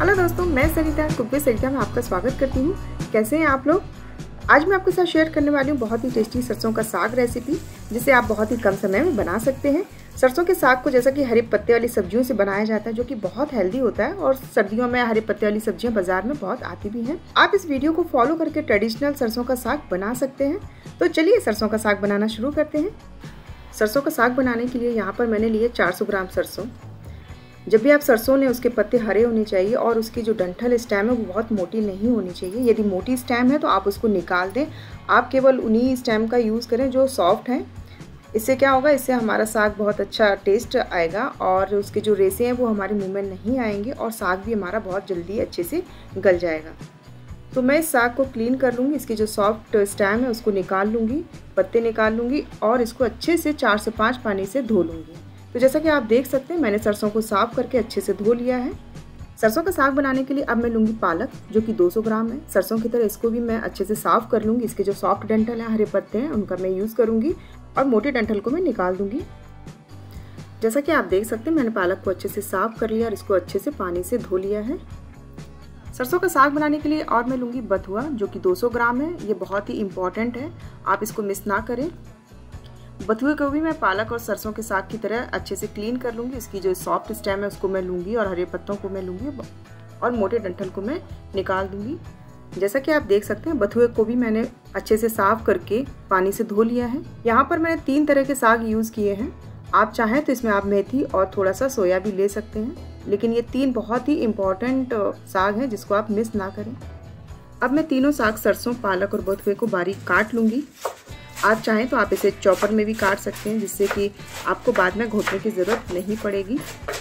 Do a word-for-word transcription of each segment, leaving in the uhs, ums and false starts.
Hello दोस्तों, मैं सरिता cook with सरिता में आपका स्वागत करती हूँ। कैसे हैं आप लोग? आज मैं आपके साथ शेयर करने वाली हूँ बहुत ही टेस्टी सरसों का साग रेसिपी, जिसे आप बहुत ही कम समय में बना सकते हैं। सरसों के साग को जैसा कि हरे पत्ते वाली सब्जियों से बनाया जाता है, जो कि बहुत हेल्दी होता है और सर्दियों में हरे पत्ते वाली सब्जियां बाजार में बहुत आती भी हैं। आप इस वीडियो को फॉलो करके ट्रेडिशनल सरसों का साग बना सकते हैं। तो चलिए सरसों का साग बनाना शुरू करते हैं। सरसों का साग बनाने के लिए यहाँ पर मैंने लिए चार सौ ग्राम सरसों। जब भी आप सरसों लें उसके पत्ते हरे होने चाहिए और उसकी जो डंठल स्टेम है वो बहुत मोटी नहीं होनी चाहिए। यदि मोटी स्टेम है तो आप उसको निकाल दें। आप केवल उन्हीं स्टेम का यूज़ करें जो सॉफ्ट हैं। इससे क्या होगा, इससे हमारा साग बहुत अच्छा टेस्ट आएगा और उसके जो रेसे हैं वो हमारे मुंह में नहीं आएंगे और साग भी हमारा बहुत जल्दी अच्छे से गल जाएगा। तो मैं इस साग को क्लीन कर लूँगी। इसकी जो सॉफ्ट स्टेम है उसको निकाल लूँगी, पत्ते निकाल लूँगी और इसको अच्छे से चार से पाँच पानी से धो लूँगी। तो जैसा कि आप देख सकते हैं मैंने सरसों को साफ़ करके अच्छे से धो लिया है। सरसों का साग बनाने के लिए अब मैं लूँगी पालक, जो कि दो सौ ग्राम है। सरसों की तरह इसको भी मैं अच्छे से साफ़ कर लूँगी। इसके जो सॉफ्ट डंठल हैं, हरे पत्ते हैं, उनका मैं यूज़ करूँगी और मोटे डंठल को मैं निकाल दूँगी। जैसा कि आप देख सकते हैं मैंने पालक को अच्छे से साफ़ कर लिया और इसको अच्छे से पानी से धो लिया है। सरसों का साग बनाने के लिए और मैं लूँगी बथुआ, जो कि दो सौ ग्राम है। ये बहुत ही इम्पॉर्टेंट है, आप इसको मिस ना करें। बथुए को भी मैं पालक और सरसों के साग की तरह अच्छे से क्लीन कर लूँगी। इसकी जो सॉफ्ट स्टेम है उसको मैं लूँगी और हरे पत्तों को मैं लूँगी और मोटे डंठल को मैं निकाल दूँगी। जैसा कि आप देख सकते हैं बथुए को भी मैंने अच्छे से साफ़ करके पानी से धो लिया है। यहाँ पर मैंने तीन तरह के साग यूज़ किए हैं। आप चाहें तो इसमें आप मेथी और थोड़ा सा सोया भी ले सकते हैं, लेकिन ये तीन बहुत ही इम्पॉर्टेंट साग हैं जिसको आप मिस ना करें। अब मैं तीनों साग सरसों, पालक और बथुए को बारीक काट लूँगी। आप चाहें तो आप इसे चॉपर में भी काट सकते हैं, जिससे कि आपको बाद में घोटने की ज़रूरत नहीं पड़ेगी।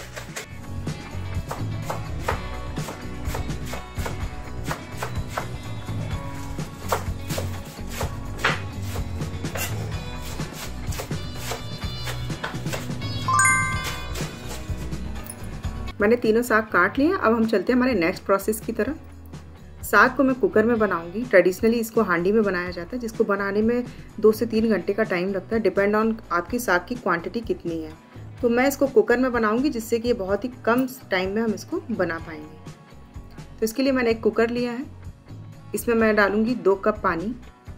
मैंने तीनों साग काट लिए। अब हम चलते हैं हमारे नेक्स्ट प्रोसेस की तरफ। साग को मैं कुकर में बनाऊंगी। ट्रेडिशनली इसको हांडी में बनाया जाता है, जिसको बनाने में दो से तीन घंटे का टाइम लगता है, डिपेंड ऑन आपकी साग की क्वांटिटी कितनी है। तो मैं इसको कुकर में बनाऊंगी, जिससे कि ये बहुत ही कम टाइम में हम इसको बना पाएंगे। तो इसके लिए मैंने एक कुकर लिया है। इसमें मैं डालूंगी दो कप पानी।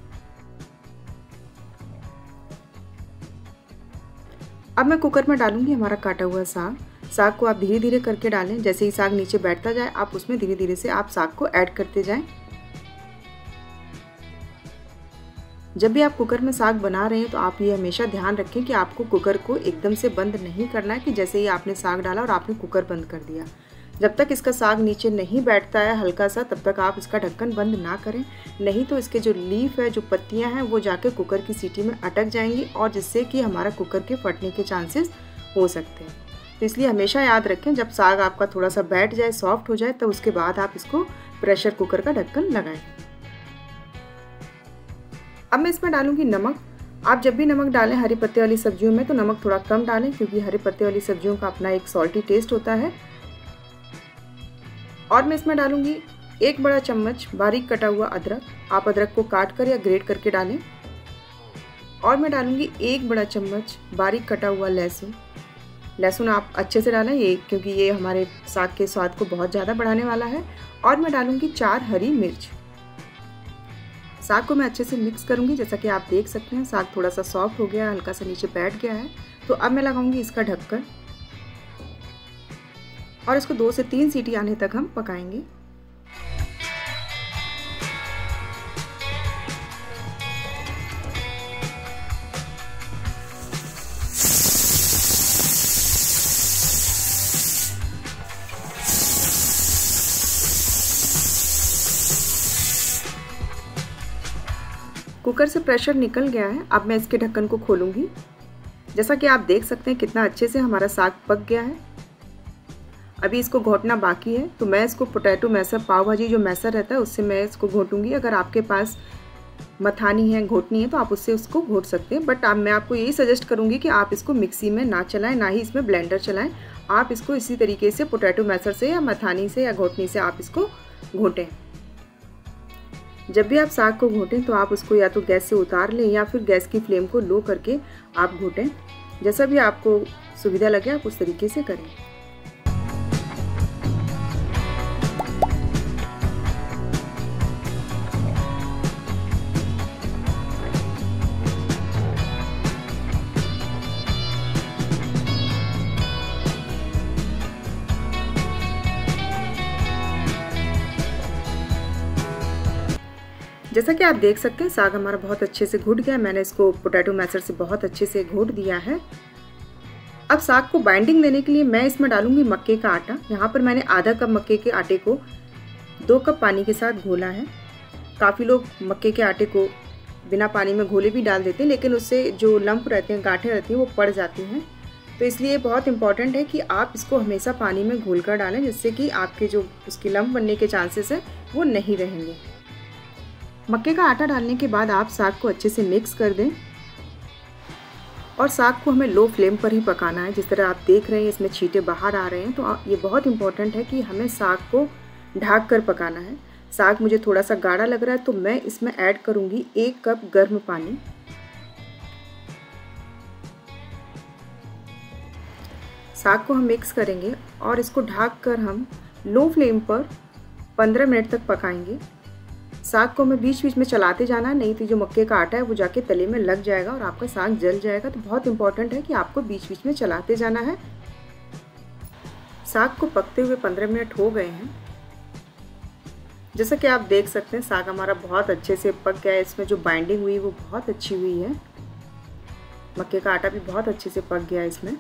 अब मैं कुकर में डालूंगी हमारा काटा हुआ साग। साग को आप धीरे धीरे करके डालें। जैसे ही साग नीचे बैठता जाए आप उसमें धीरे धीरे से आप साग को ऐड करते जाएं। जब भी आप कुकर में साग बना रहे हैं तो आप ये हमेशा ध्यान रखें कि आपको कुकर को एकदम से बंद नहीं करना है कि जैसे ही आपने साग डाला और आपने कुकर बंद कर दिया। जब तक इसका साग नीचे नहीं बैठता है हल्का सा, तब तक आप इसका ढक्कन बंद ना करें। नहीं तो इसके जो लीफ है, जो पत्तियाँ हैं, वो जाके कुकर की सीटी में अटक जाएंगी और जिससे कि हमारा कुकर के फटने के चांसेस हो सकते हैं। तो इसलिए हमेशा याद रखें, जब साग आपका थोड़ा सा बैठ जाए, सॉफ्ट हो जाए, तब उसके बाद आप इसको प्रेशर कुकर का ढक्कन लगाएं। अब मैं इसमें डालूंगी नमक। आप जब भी नमक डालें हरी पत्ते वाली सब्जियों में तो नमक थोड़ा कम डालें, क्योंकि हरी पत्ते वाली सब्जियों का अपना एक सॉल्टी टेस्ट होता है। और मैं इसमें डालूंगी एक बड़ा चम्मच बारीक कटा हुआ अदरक। आप अदरक को काट कर या ग्रेट करके डालें। और मैं डालूंगी एक बड़ा चम्मच बारीक कटा हुआ लहसुन। लहसुन आप अच्छे से डालें ये, क्योंकि ये हमारे साग के स्वाद को बहुत ज़्यादा बढ़ाने वाला है। और मैं डालूंगी चार हरी मिर्च। साग को मैं अच्छे से मिक्स करूंगी। जैसा कि आप देख सकते हैं साग थोड़ा सा सॉफ्ट हो गया, हल्का सा नीचे बैठ गया है। तो अब मैं लगाऊंगी इसका ढक्कन और इसको दो से तीन सीटी आने तक हम पकाएंगे। कुकर से प्रेशर निकल गया है। अब मैं इसके ढक्कन को खोलूंगी। जैसा कि आप देख सकते हैं कितना अच्छे से हमारा साग पक गया है। अभी इसको घोटना बाकी है, तो मैं इसको पोटैटो मैसर, पाव भाजी जो मैसर रहता है उससे मैं इसको घोटूंगी। अगर आपके पास मथानी है, घोटनी है, तो आप उससे उसको घोट सकते हैं। बट अब मैं आपको यही सजेस्ट करूंगी कि आप इसको मिक्सी में ना चलाएं, ना ही इसमें ब्लेंडर चलाएं। आप इसको इसी तरीके से पोटैटो मैसर से या मथानी से या घोटनी से आप इसको घोटें। जब भी आप साग को घोटें तो आप उसको या तो गैस से उतार लें या फिर गैस की फ्लेम को लो करके आप घोटें। जैसा भी आपको सुविधा लगे आप उस तरीके से करें। जैसा कि आप देख सकते हैं साग हमारा बहुत अच्छे से घुट गया। मैंने इसको पोटैटो मैशर से बहुत अच्छे से घोट दिया है। अब साग को बाइंडिंग देने के लिए मैं इसमें डालूंगी मक्के का आटा। यहाँ पर मैंने आधा कप मक्के के आटे को दो कप पानी के साथ घोला है। काफ़ी लोग मक्के के आटे को बिना पानी में घोले भी डाल देते हैं, लेकिन उससे जो लंप रहते हैं, गांठें रहती हैं, वो पड़ जाती हैं। तो इसलिए बहुत इंपॉर्टेंट है कि आप इसको हमेशा पानी में घोल कर डालें, जिससे कि आपके जो उसकी लंप बनने के चांसेस हैं वो नहीं रहेंगे। मक्के का आटा डालने के बाद आप साग को अच्छे से मिक्स कर दें और साग को हमें लो फ्लेम पर ही पकाना है। जिस तरह आप देख रहे हैं इसमें छींटे बाहर आ रहे हैं, तो ये बहुत इंपॉर्टेंट है कि हमें साग को ढक कर पकाना है। साग मुझे थोड़ा सा गाढ़ा लग रहा है तो मैं इसमें ऐड करूँगी एक कप गर्म पानी। साग को हम मिक्स करेंगे और इसको ढक कर हम लो फ्लेम पर पंद्रह मिनट तक पकाएंगे। साग को हमें बीच बीच में चलाते जाना है, नहीं तो जो मक्के का आटा है वो जाके तले में लग जाएगा और आपका साग जल जाएगा। तो बहुत इंपॉर्टेंट है कि आपको बीच बीच में चलाते जाना है। साग को पकते हुए पंद्रह मिनट हो गए हैं। जैसा कि आप देख सकते हैं साग हमारा बहुत अच्छे से पक गया है। इसमें जो बाइंडिंग हुई वो बहुत अच्छी हुई है। मक्के का आटा भी बहुत अच्छे से पक गया है इसमें।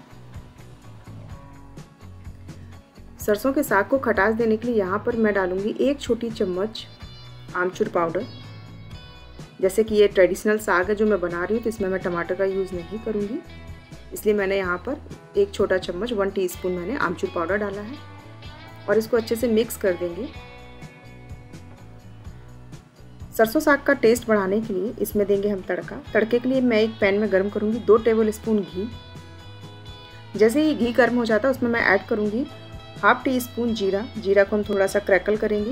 सरसों के साग को खटास देने के लिए यहाँ पर मैं डालूंगी एक छोटी चम्मच आमचूर पाउडर। जैसे कि ये ट्रेडिशनल साग है जो मैं बना रही हूँ, तो इसमें मैं टमाटर का यूज़ नहीं करूँगी, इसलिए मैंने यहाँ पर एक छोटा चम्मच वन टीस्पून मैंने आमचूर पाउडर डाला है और इसको अच्छे से मिक्स कर देंगे। सरसों साग का टेस्ट बढ़ाने के लिए इसमें देंगे हम तड़का। तड़के के लिए मैं एक पैन में गर्म करूँगी दो टेबल स्पून घी। जैसे ही घी गर्म हो जाता है उसमें मैं ऐड करूँगी हाफ टी स्पून जीरा। जीरा को हम थोड़ा सा क्रैकल करेंगे।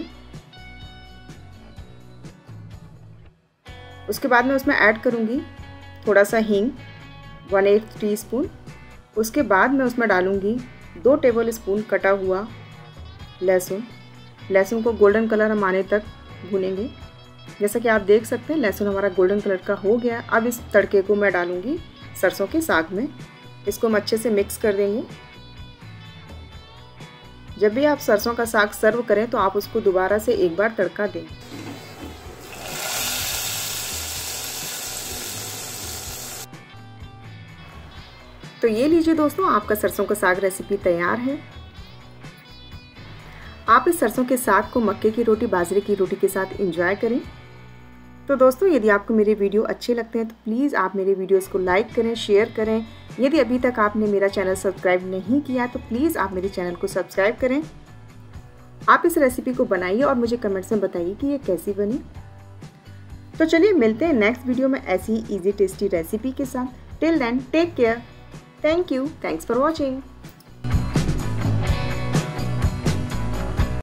उसके बाद मैं उसमें ऐड करूँगी थोड़ा सा हींग वन एट टी स्पून। उसके बाद मैं उसमें डालूँगी दो टेबल स्पून कटा हुआ लहसुन। लहसुन को गोल्डन कलर हम आने तक भूनेंगे। जैसा कि आप देख सकते हैं लहसुन हमारा गोल्डन कलर का हो गया। अब इस तड़के को मैं डालूँगी सरसों के साग में। इसको हम अच्छे से मिक्स कर देंगे। जब भी आप सरसों का साग सर्व करें तो आप उसको दोबारा से एक बार तड़का दें। तो ये लीजिए दोस्तों, आपका सरसों का साग रेसिपी तैयार है। आप इस सरसों के साग को मक्के की रोटी, बाजरे की रोटी के साथ एंजॉय करें। तो दोस्तों यदि आपको मेरे वीडियो अच्छे लगते हैं तो प्लीज़ आप मेरे वीडियोस को लाइक करें, शेयर करें। यदि अभी तक आपने मेरा चैनल सब्सक्राइब नहीं किया तो प्लीज़ आप मेरे चैनल को सब्सक्राइब करें। आप इस रेसिपी को बनाइए और मुझे कमेंट्स में बताइए कि ये कैसी बनी। तो चलिए मिलते हैं नेक्स्ट वीडियो में ऐसी ही ईजी टेस्टी रेसिपी के साथ। Till then take care. Thank you. Thanks for watching.